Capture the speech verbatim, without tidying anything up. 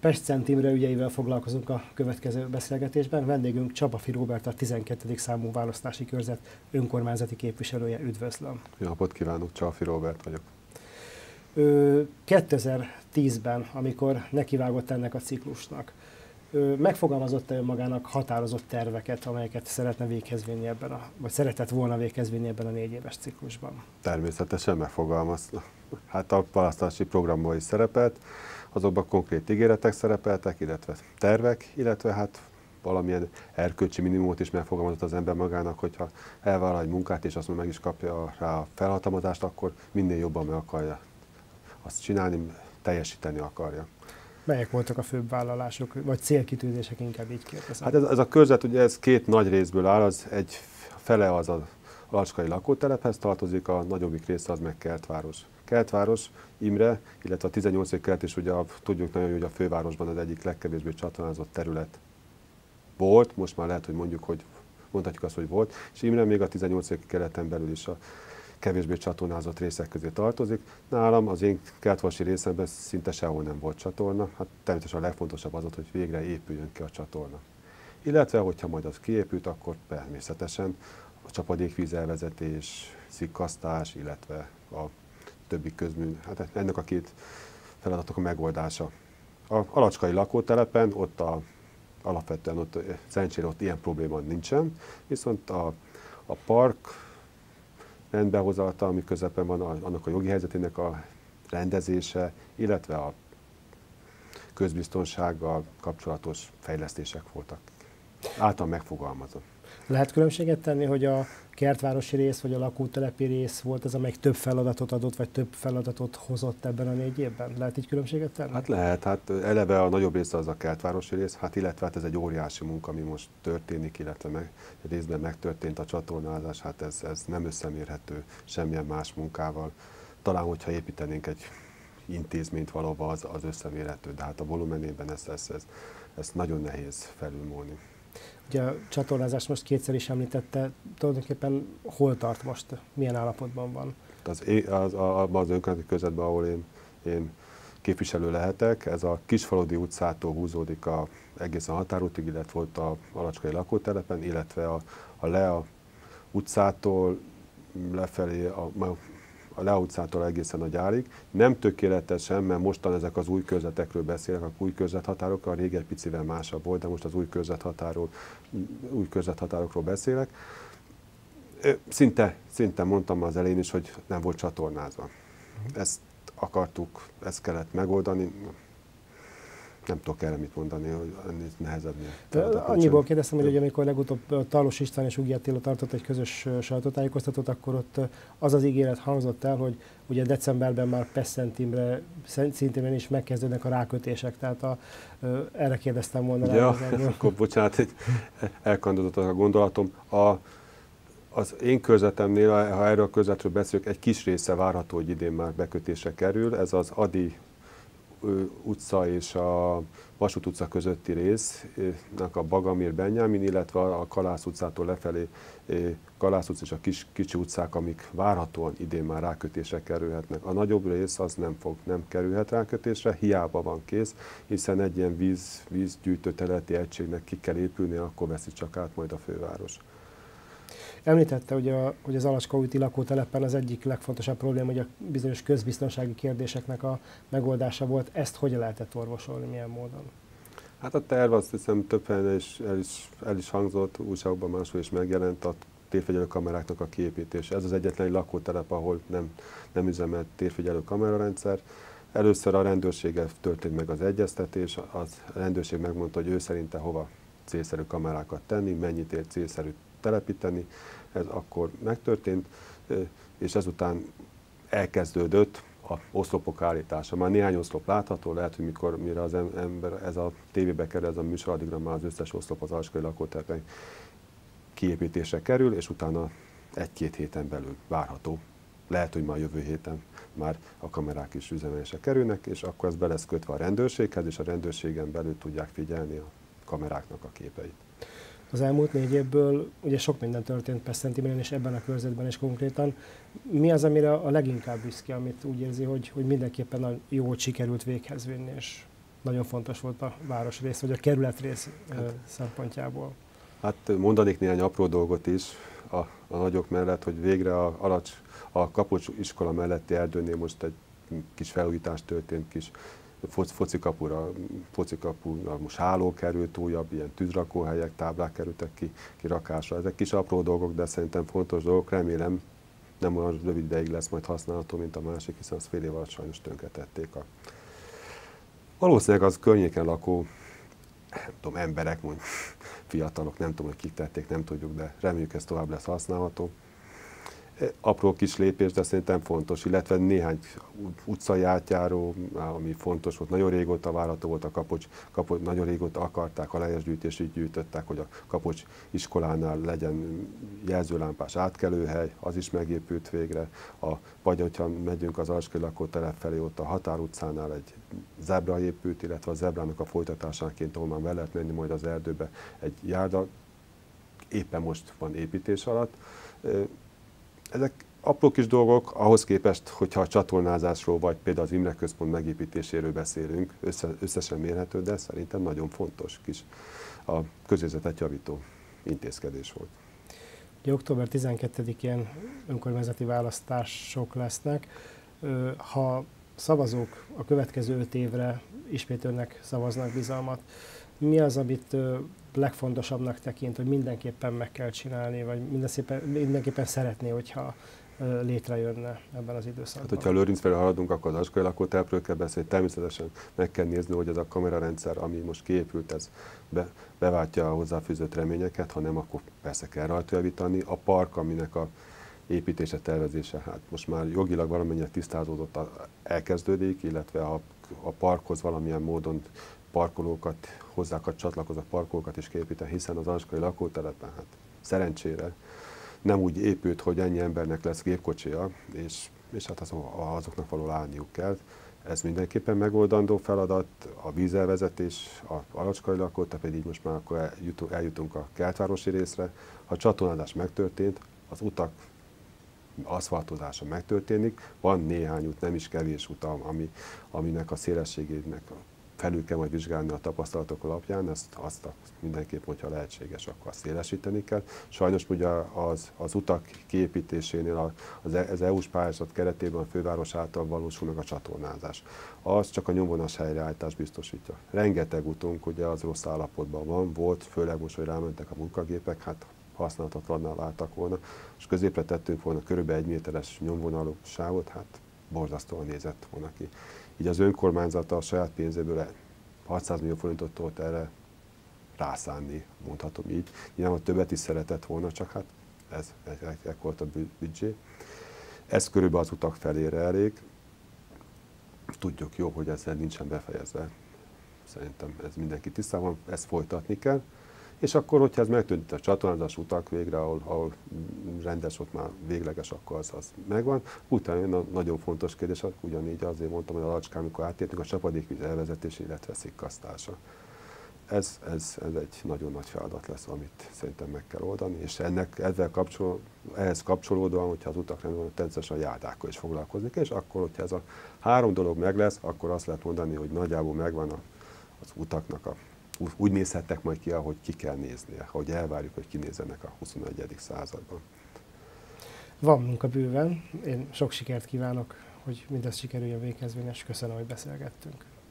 Pest-Szent Imre ügyeivel foglalkozunk a következő beszélgetésben. Vendégünk Csapafi Róbert, a tizenkettedik számú választási körzet önkormányzati képviselője. Üdvözlöm! Jó napot kívánok, Csapafi Róbert vagyok. Ő kétezer-tízben, amikor nekivágott ennek a ciklusnak, ő megfogalmazott-e magának határozott terveket, amelyeket szeretne véghez vinni ebben a, vagy szeretett volna véghez vinni ebben a négy éves ciklusban? Természetesen megfogalmazta. Hát a választási programban is szerepelt, azokban konkrét ígéretek szerepeltek, illetve tervek, illetve hát valamilyen erkölcsi minimumot is megfogalmazott az ember magának, hogyha elvállal egy munkát, és azt meg is kapja rá a felhatalmazást, akkor minél jobban meg akarja azt csinálni, teljesíteni akarja. Melyek voltak a főbb vállalások, vagy célkitűzések, inkább így kérdezem? Hát ez, ez a körzet, ugye ez két nagy részből áll, az egy fele az a alacskai lakótelephez tartozik, a nagyobbik része az meg Kertváros. Kertváros, Imre, illetve a tizennyolcadik kerület is, ugye a, tudjuk nagyon jó, hogy a fővárosban az egyik legkevésbé csatornázott terület volt, most már lehet, hogy mondjuk, hogy mondhatjuk azt, hogy volt, és Imre még a tizennyolcadik kerületen belül is a kevésbé csatornázott részek közé tartozik. Nálam az én kertvárosi részemben szinte sehol nem volt csatorna, hát természetesen a legfontosabb az, hogy végre épüljön ki a csatorna. Illetve, hogyha majd az kiépült, akkor természetesen a csapadékvíz elvezetés, szikkasztás, illetve a többi közmű, hát ennek a két feladatok a megoldása. A alacskai lakótelepen, ott a, alapvetően ott, szerencsére ott ilyen probléma nincsen, viszont a, a park rendbehozata, ami közepén van, annak a jogi helyzetének a rendezése, illetve a közbiztonsággal kapcsolatos fejlesztések voltak. Által megfogalmazom. Lehet különbséget tenni, hogy a kertvárosi rész vagy a lakótelepi rész volt az, amelyik több feladatot adott, vagy több feladatot hozott ebben a négy évben? Lehet így különbséget tenni? Hát lehet, hát eleve a nagyobb része az a kertvárosi rész, hát illetve hát ez egy óriási munka, ami most történik, illetve meg, részben megtörtént a csatornázás, hát ez, ez nem összemérhető semmilyen más munkával. Talán, hogyha építenénk egy intézményt valahova, az, az összemérhető, de hát a volumenében ez, ez, ez, ez nagyon nehéz felülmúlni. Ugye a csatornázást most kétszer is említette, tulajdonképpen hol tart most, milyen állapotban van? Az, az, abban az önkormányzati körzetben, ahol én, én képviselő lehetek, ez a Kisfaludi utcától húzódik a, egészen a határútig, illetve volt a alacskai lakótelepen, illetve a, a Lea utcától lefelé, a, a Lea utcától egészen a gyárig. Nem tökéletesen, mert mostan ezek az új körzetekről beszélek, a új körzethatárok, a régi egy picivel másabb volt, de most az új körzethatáról, új körzethatárokról beszélek. Szinte, szinte mondtam az elején is, hogy nem volt csatornázva. Ezt akartuk, ezt kellett megoldani. Nem tudok erre mit mondani, hogy ennél nehezebb. Annyiból kérdeztem, hogy amikor legutóbb Talos István és Ugi Attila tartott egy közös sajtótájékoztatót, akkor ott az az ígéret hangzott el, hogy ugye decemberben már Pest-Szent Imre szintén is megkezdődnek a rákötések, tehát a, erre kérdeztem volna. Ja, rá, akkor bocsánat, hogy elkandodott a gondolatom. A, az én körzetemnél, ha erről a körzetről beszélünk, egy kis része várható, hogy idén már bekötésre kerül. Ez az Ady utca és a Vasút utca közötti résznek a Bagamir Benjamin, illetve a Kalász utcától lefelé Kalász utca és a kis, kicsi utcák, amik várhatóan idén már rákötésre kerülhetnek. A nagyobb rész az nem fog, nem kerülhet rákötésre, hiába van kész, hiszen egy ilyen víz, vízgyűjtő területi egységnek ki kell épülni, akkor veszi csak át majd a főváros. Említette, hogy, a, hogy az Alacskaúti lakótelepen az egyik legfontosabb probléma, hogy a bizonyos közbiztonsági kérdéseknek a megoldása volt. Ezt hogyan lehetett orvosolni, milyen módon? Hát a terv azt hiszem több helyen is el, is el is hangzott, újságokban máshol is megjelent a térfigyelő kameráknak a kiépítése. Ez az egyetlen lakótelep, ahol nem, nem üzemelt térfigyelő kamerarendszer. Először a rendőrséggel történt meg az egyeztetés, az a rendőrség megmondta, hogy ő szerinte hova célszerű kamerákat tenni, mennyit ér célszerű telepíteni, ez akkor megtörtént, és ezután elkezdődött a oszlopok állítása. Már néhány oszlop látható, lehet, hogy mikor, mire az ember, ez a tévébe kerül, ez a műsor, addigra már az összes oszlop az alsókai lakótelepen kiépítésre kerül, és utána egy-két héten belül várható. Lehet, hogy már jövő héten már a kamerák is üzemelésre kerülnek, és akkor ez be lesz kötve a rendőrséghez, és a rendőrségen belül tudják figyelni a kameráknak a képeit. Az elmúlt négy évből ugye sok minden történt Pest-Szent Imrén és ebben a körzetben is konkrétan. Mi az, amire a leginkább büszke, amit úgy érzi, hogy, hogy mindenképpen jó, hogy sikerült véghez vinni? És... nagyon fontos volt a városrész, vagy a kerületrész hát, szempontjából. Hát mondanék néhány apró dolgot is a, a nagyok mellett, hogy végre a, Alacs, a Kapocs iskola melletti erdőnél most egy kis felújítás történt, kis focikapura, focikapura most háló került, újabb ilyen tűzrakóhelyek, táblák kerültek ki, kirakásra. Ezek kis apró dolgok, de szerintem fontos dolgok. Remélem, nem olyan rövid ideig lesz majd használható, mint a másik, hiszen az fél év alatt sajnos tönkretették. A... Valószínűleg az környéken lakó, nem tudom, emberek, mondjuk fiatalok, nem tudom, hogy kik tették, nem tudjuk, de reméljük ez tovább lesz használható. Apró kis lépés, de szerintem fontos, illetve néhány utcai átjáró, ami fontos volt, nagyon régóta várható volt a Kapocs, Kapocs nagyon régóta akarták, a lejegyzőgyűjtést így gyűjtöttek, hogy a Kapocs iskolánál legyen jelzőlámpás átkelőhely, az is megépült végre, a, vagy hogyha megyünk az Alacskai lakótelep felé, ott a Határ utcánál egy zebra épült, illetve a zebrának a folytatásáként, ahol már be lehet menni majd az erdőbe, egy járda éppen most van építés alatt. Ezek apró kis dolgok, ahhoz képest, hogyha a csatornázásról, vagy például az Imre Központ megépítéséről beszélünk, össze, összesen mérhető, de szerintem nagyon fontos kis a közérzetet javító intézkedés volt. Ugye október tizenkettedikén önkormányzati választások lesznek. Ha szavazók a következő öt évre ismét önnek szavaznak bizalmat, mi az, amit legfontosabbnak tekint, hogy mindenképpen meg kell csinálni, vagy mindenképpen szeretné, hogyha létrejönne ebben az időszakban? Hát, hogyha Lőrinc felé haladunk, akkor az Alacskai lakótelepről kell beszélni. Természetesen meg kell nézni, hogy ez a kamerarendszer, ami most kiépült, ez be, beváltja a hozzáfűzött reményeket, ha nem, akkor persze kell rajta javítani. A park, aminek a építése, tervezése, hát most már jogilag valamennyire tisztázódott, elkezdődik, illetve a, a parkhoz valamilyen módon parkolókat, hozzákat csatlakozó parkolókat is képíteni, hiszen az Alacskai lakótelepen, hát szerencsére nem úgy épült, hogy ennyi embernek lesz gépkocsija, és, és hát az, azoknak való állniuk kell. Ez mindenképpen megoldandó feladat, a vízelvezetés, az Alacskai lakótelep, így most már akkor eljutunk, eljutunk a kertvárosi részre. Ha a csatornázás megtörtént, az utak aszfaltozása megtörténik, van néhány út, nem is kevés út, ami, aminek a szélességének felül kell majd vizsgálni a tapasztalatok alapján, ezt azt mindenképp, hogyha lehetséges, akkor azt szélesíteni kell. Sajnos ugye az, az utak kiépítésénél az, az é u-s pályázat keretében a főváros által valósul meg a csatornázás. Az csak a nyomvonalas helyreállítást biztosítja. Rengeteg utunk ugye az rossz állapotban van, volt, főleg most, hogy rámentek a munkagépek, hát használhatatlanná váltak volna, és középre tettünk volna körülbelül egy méteres nyomvonalú sávot, hát borzasztóan nézett volna ki. Így az önkormányzata a saját pénzéből hatszáz millió forintot tudott erre rászánni, mondhatom így. Nyilván többet is szeretett volna, csak hát ez, ez, ez volt a büdzsé. Ez körülbelül az utak felére elég. Tudjuk jó, hogy ezzel nincsen befejezve. Szerintem ez mindenki tisztában, ezt folytatni kell. És akkor, hogyha ez megtűnt a csatornázás utak végre, ahol, ahol rendes, ott már végleges, akkor az, az megvan. Utána jön a nagyon fontos kérdés, ugyanígy azért mondtam, hogy a Alacskán, amikor átértünk, a csapadékvíz elvezetése, illetve szikkasztása. Ez, ez, ez egy nagyon nagy feladat lesz, amit szerintem meg kell oldani, és ennek, ezzel kapcsol, ehhez kapcsolódóan, hogyha az utak rendben, természetesen a járdákkal is foglalkozni kell, és akkor, hogyha ez a három dolog meg lesz, akkor azt lehet mondani, hogy nagyjából megvan a, az utaknak a úgy nézhettek majd ki, ahogy ki kell néznie, ahogy elvárjuk, hogy kinézzenek a huszonegyedik században. Van munka bőven. Én sok sikert kívánok, hogy mindez sikerüljön véghez vinni, és köszönöm, hogy beszélgettünk.